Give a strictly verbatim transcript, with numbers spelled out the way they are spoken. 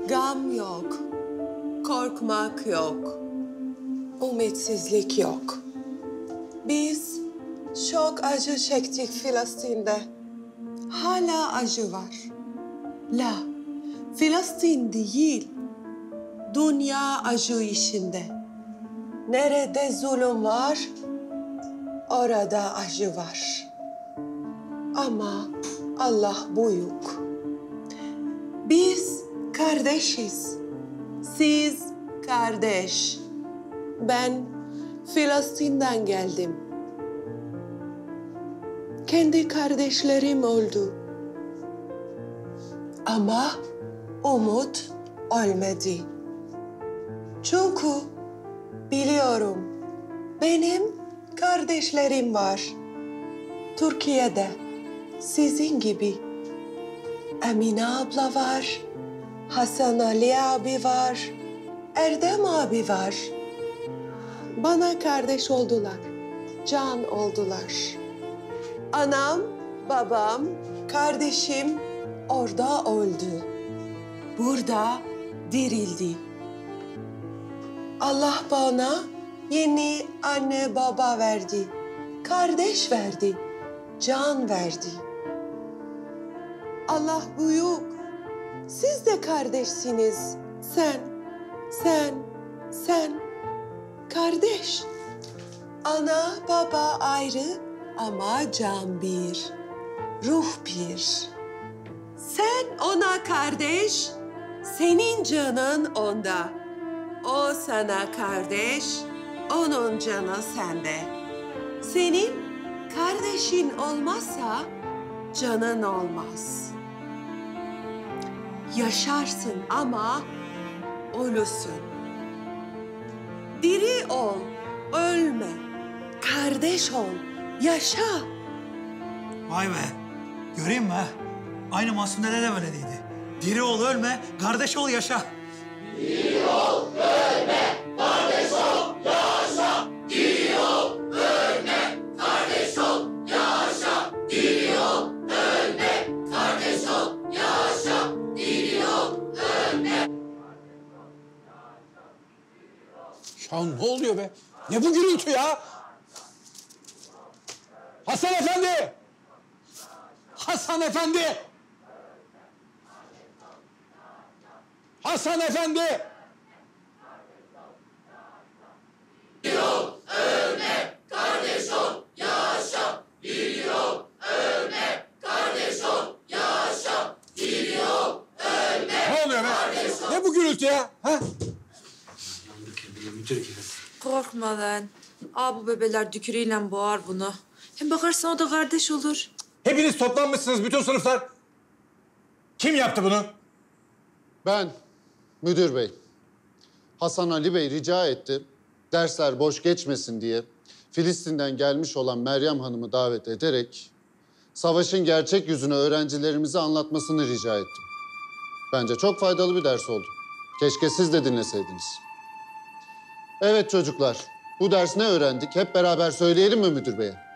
Gam yok, korkmak yok, ümitsizlik yok. Biz çok acı çektik Filistin'de. Hala acı var. La, Filistin değil, dünya acı içinde. Nerede zulüm var, orada acı var. Ama Allah büyük. Biz kardeşiz. Siz kardeş. Ben Filistin'den geldim. Kendi kardeşlerim öldü. Ama umut ölmedi. Çünkü biliyorum benim kardeşlerim var. Türkiye'de sizin gibi. Emine abla var, Hasan Ali abi var, Erdem abi var. Bana kardeş oldular, can oldular. Anam, babam, kardeşim orada öldü. Burada dirildi. Allah bana yeni anne baba verdi, kardeş verdi, can verdi. Allah büyük. Siz de kardeşsiniz. Sen, sen, sen. Kardeş. Ana, baba ayrı ama can bir. Ruh bir. Sen ona kardeş, senin canın onda. O sana kardeş, onun canı sende. Senin kardeşin olmazsa canın olmaz. Yaşarsın ama ölürsün. Diri ol, ölme. Kardeş ol, yaşa. Vay be, göreyim mi ha? Aynı Masum Dede de böyleydi. Diri ol, ölme, kardeş ol, yaşa. Diri ol, ölme, kardeş ol, yaşa. Diri ol, ölme, kardeş ol, yaşa. Diri ol, ölme, kardeş ol, yaşa. Diri ol, ölme. Ya ne oluyor be? Ne bu gürültü ya? Hasan Efendi! Hasan Efendi! Hasan Efendi! Diri ol, ölme, kardeş ol, yaşa. Diri ol, ölme, kardeş ol, yaşa. Diri ol, ölme. Ne oluyor be? Ne bu gürültü ya? Ha? Korkma lan. Aa, bu bebeler dükürüyle boğar bunu. Hem bakarsan o da kardeş olur. Hepiniz toplanmışsınız bütün sınıflar. Kim yaptı bunu? Ben, müdür bey. Hasan Ali Bey rica etti. Dersler boş geçmesin diye Filistin'den gelmiş olan Meryem Hanım'ı davet ederek savaşın gerçek yüzünü öğrencilerimize anlatmasını rica ettim. Bence çok faydalı bir ders oldu. Keşke siz de dinleseydiniz. Evet çocuklar, bu ders ne öğrendik? Hep beraber söyleyelim mi müdür beye?